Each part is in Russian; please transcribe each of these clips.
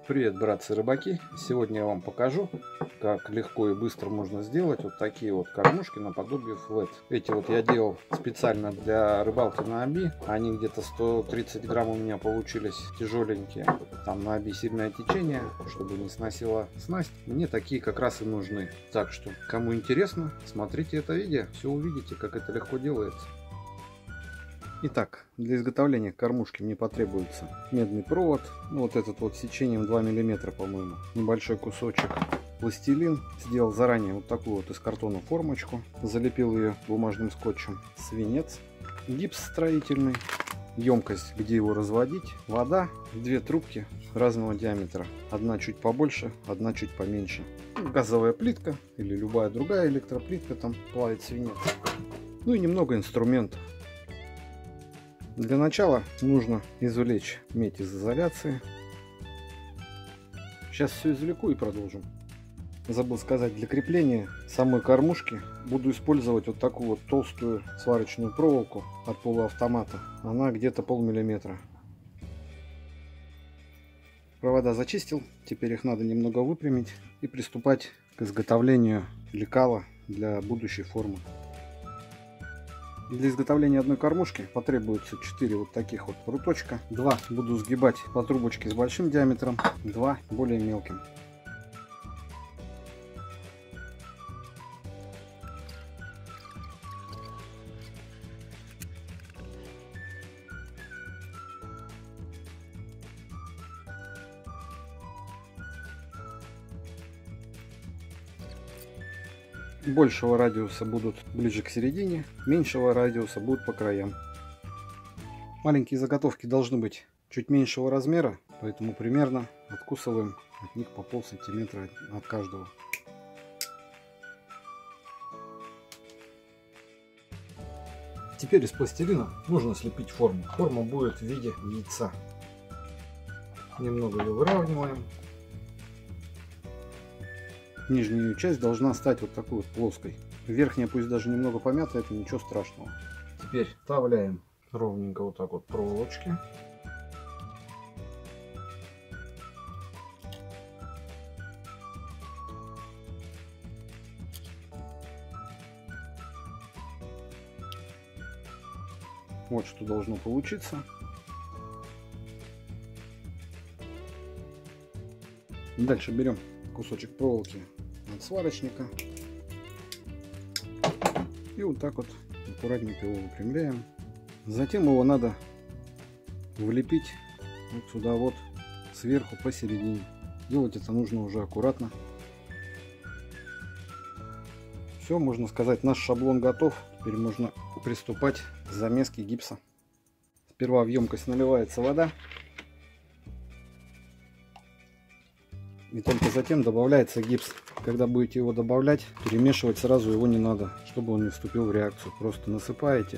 Привет, братцы-рыбаки! Сегодня я вам покажу, как легко и быстро можно сделать вот такие вот кормушки наподобие флет. Эти вот я делал специально для рыбалки на оби. Они где-то 130 грамм у меня получились, тяжеленькие. Там на оби сильное течение, чтобы не сносила снасть. Мне такие как раз и нужны. Так что, кому интересно, смотрите это видео, все увидите, как это легко делается. Итак, для изготовления кормушки мне потребуется медный провод, вот этот вот сечением 2 мм, по-моему, небольшой кусочек, пластилин, сделал заранее вот такую вот из картона формочку, залепил ее бумажным скотчем, свинец, гипс строительный, емкость, где его разводить, вода, две трубки разного диаметра, одна чуть побольше, одна чуть поменьше, газовая плитка или любая другая электроплитка, там плавит свинец, ну и немного инструментов. Для начала нужно извлечь медь из изоляции. Сейчас все извлеку и продолжим. Забыл сказать, для крепления самой кормушки буду использовать вот такую вот толстую сварочную проволоку от полуавтомата. Она где-то полмиллиметра. Провода зачистил, теперь их надо немного выпрямить и приступать к изготовлению лекала для будущей формы. Для изготовления одной кормушки потребуется 4 вот таких вот пруточка. 2 буду сгибать по трубочке с большим диаметром, 2 более мелким. Большего радиуса будут ближе к середине, меньшего радиуса будут по краям. Маленькие заготовки должны быть чуть меньшего размера, поэтому примерно откусываем от них по полсантиметра от каждого. Теперь из пластилина нужно слепить форму. Форма будет в виде яйца. Немного ее выравниваем. Нижняя часть должна стать вот такой вот плоской. Верхняя пусть даже немного помята, это ничего страшного. Теперь вставляем ровненько вот так вот проволочки. Вот что должно получиться. Дальше берем кусочек проволоки от сварочника и вот так вот аккуратненько его выпрямляем. Затем его надо влепить вот сюда вот сверху посередине. Делать это нужно уже аккуратно. Все, можно сказать, наш шаблон готов. Теперь можно приступать к замеске гипса. Сперва в емкость наливается вода. И только затем добавляется гипс. Когда будете его добавлять, перемешивать сразу его не надо, чтобы он не вступил в реакцию. Просто насыпаете.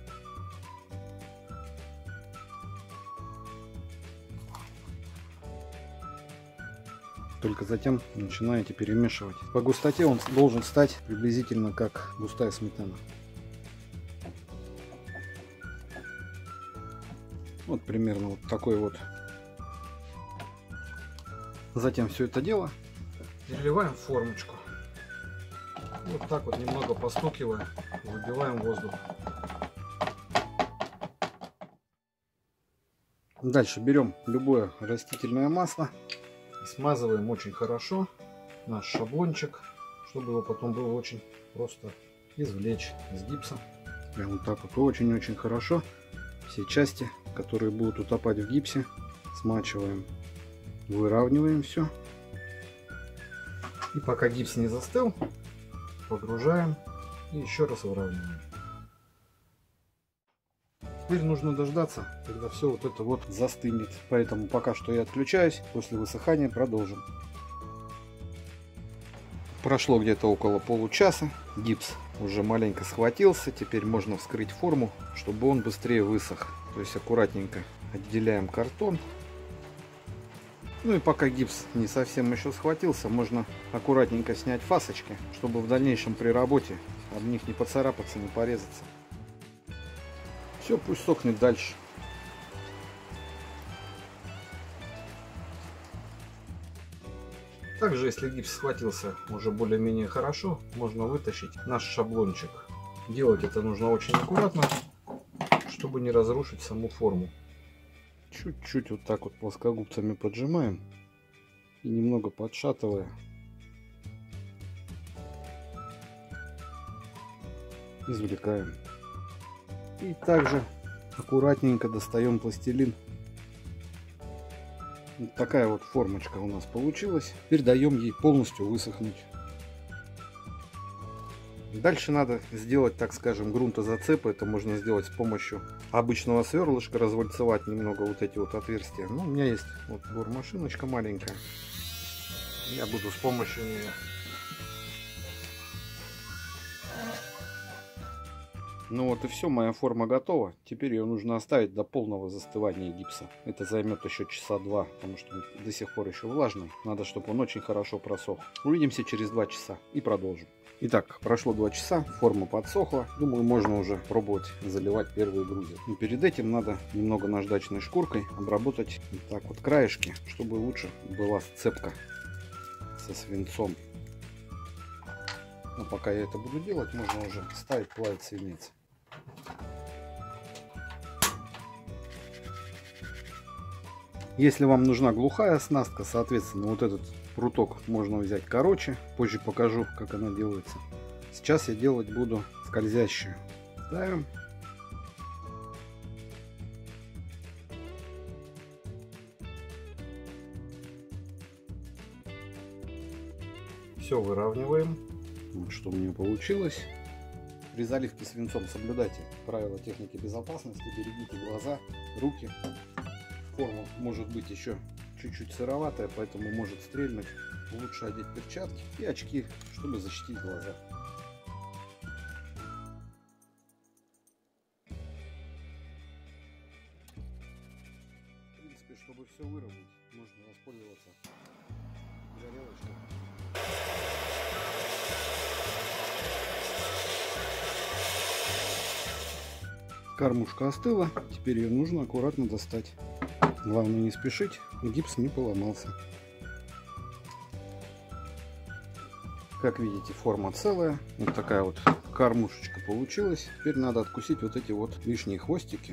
Только затем начинаете перемешивать. По густоте он должен стать приблизительно как густая сметана. Вот примерно вот такой вот. Затем все это дело переливаем в формочку. Вот так вот немного постукивая, выбиваем воздух. Дальше берем любое растительное масло и смазываем очень хорошо наш шаблончик, чтобы его потом было очень просто извлечь из гипса. Прям вот так вот очень-очень хорошо все части, которые будут утопать в гипсе, смачиваем. Выравниваем все. И пока гипс не застыл, погружаем и еще раз выравниваем. Теперь нужно дождаться, когда все вот это вот застынет. Поэтому пока что я отключаюсь. После высыхания продолжим. Прошло где-то около получаса. Гипс уже маленько схватился. Теперь можно вскрыть форму, чтобы он быстрее высох. То есть аккуратненько отделяем картон. Ну и пока гипс не совсем еще схватился, можно аккуратненько снять фасочки, чтобы в дальнейшем при работе об них не поцарапаться, не порезаться. Все, пусть сохнет дальше. Также, если гипс схватился уже более-менее хорошо, можно вытащить наш шаблончик. Делать это нужно очень аккуратно, чтобы не разрушить саму форму. Чуть-чуть вот так вот плоскогубцами поджимаем и немного подшатывая извлекаем. И также аккуратненько достаем пластилин. Вот такая вот формочка у нас получилась. Теперь даем ей полностью высохнуть. Дальше надо сделать, так скажем, грунтозацепы. Это можно сделать с помощью обычного сверлышка, развальцевать немного вот эти вот отверстия. Ну, у меня есть вот бормашиночка маленькая. Я буду с помощью нее. Ну вот и все, моя форма готова. Теперь ее нужно оставить до полного застывания гипса. Это займет еще часа 2, потому что он до сих пор еще влажный. Надо, чтобы он очень хорошо просох. Увидимся через 2 часа и продолжим. Итак, прошло 2 часа, форма подсохла. Думаю, можно уже пробовать заливать первые грузы. Но перед этим надо немного наждачной шкуркой обработать вот так вот краешки, чтобы лучше была сцепка со свинцом. Но пока я это буду делать, можно уже ставить плавить свинец. Если вам нужна глухая оснастка, соответственно, вот этот пруток можно взять короче. Позже покажу, как она делается. Сейчас я делать буду скользящую. Ставим. Все выравниваем. Вот что у меня получилось. При заливке свинцом соблюдайте правила техники безопасности. Берегите глаза, руки. Форма может быть еще чуть-чуть сыроватая, поэтому может стрельнуть. Лучше одеть перчатки и очки, чтобы защитить глаза. В принципе, чтобы все выровнять, можно воспользоваться горелочкой. Кормушка остыла, теперь ее нужно аккуратно достать. Главное не спешить, гипс не поломался. Как видите, форма целая. Вот такая вот кормушечка получилась. Теперь надо откусить вот эти вот лишние хвостики.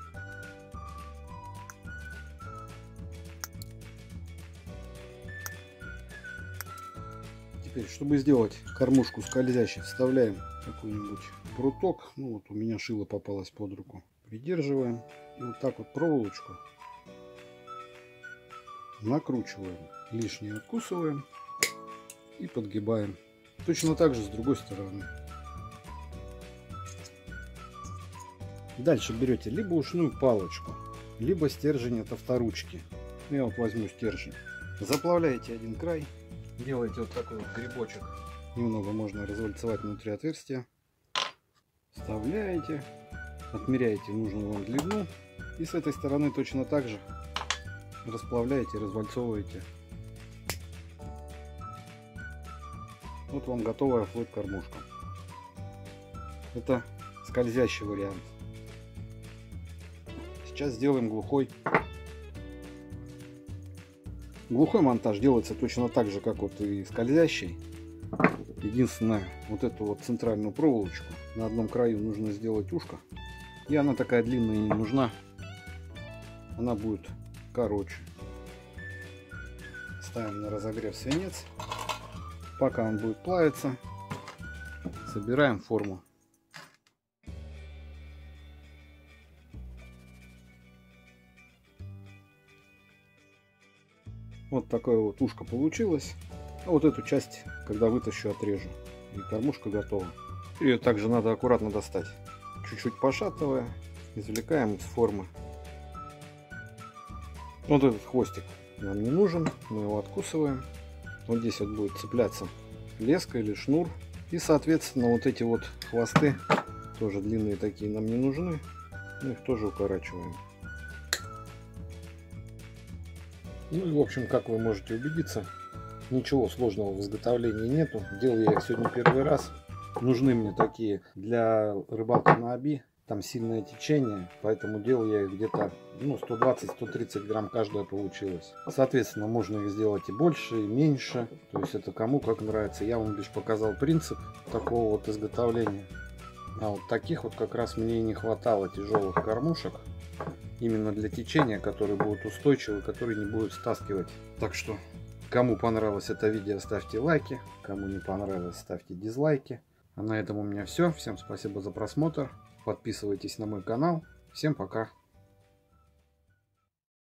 Теперь, чтобы сделать кормушку скользящей, вставляем какой-нибудь пруток. Ну вот у меня шило попалось под руку. Придерживаем и вот так вот проволочку накручиваем, лишнее откусываем и подгибаем. Точно так же с другой стороны. Дальше берете либо ушную палочку, либо стержень от авторучки. Я вот возьму стержень. Заплавляете один край, делаете вот такой вот грибочек. Немного можно развальцевать внутри отверстия. Вставляете, отмеряете нужную вам длину и с этой стороны точно так же расплавляете, развальцовываете. Вот вам готовая флэт-кормушка. Это скользящий вариант. Сейчас сделаем глухой. Глухой монтаж делается точно так же, как вот и скользящий. Единственное, вот эту вот центральную проволочку на одном краю нужно сделать ушко. И она такая длинная не нужна. Она будет короче. Ставим на разогрев свинец. Пока он будет плавиться, собираем форму. Вот такое вот ушко получилось. А вот эту часть, когда вытащу, отрежу. И кормушка готова. Ее также надо аккуратно достать. Чуть-чуть пошатывая, извлекаем из формы. Вот этот хвостик нам не нужен, мы его откусываем. Вот здесь вот будет цепляться леска или шнур. И соответственно вот эти вот хвосты, тоже длинные такие, нам не нужны. Мы их тоже укорачиваем. Ну и в общем, как вы можете убедиться, ничего сложного в изготовлении нету. Делал я их сегодня первый раз. Нужны мне такие для рыбалки на оби там сильное течение, поэтому делал я их где-то 120-130 грамм каждая получилось. Соответственно, можно их сделать и больше, и меньше, то есть это кому как нравится. Я вам лишь показал принцип такого вот изготовления. А вот таких вот как раз мне и не хватало, тяжелых кормушек, именно для течения, которые будут устойчивы, которые не будут стаскивать. Так что, кому понравилось это видео, ставьте лайки, кому не понравилось, ставьте дизлайки. А на этом у меня все. Всем спасибо за просмотр. Подписывайтесь на мой канал. Всем пока.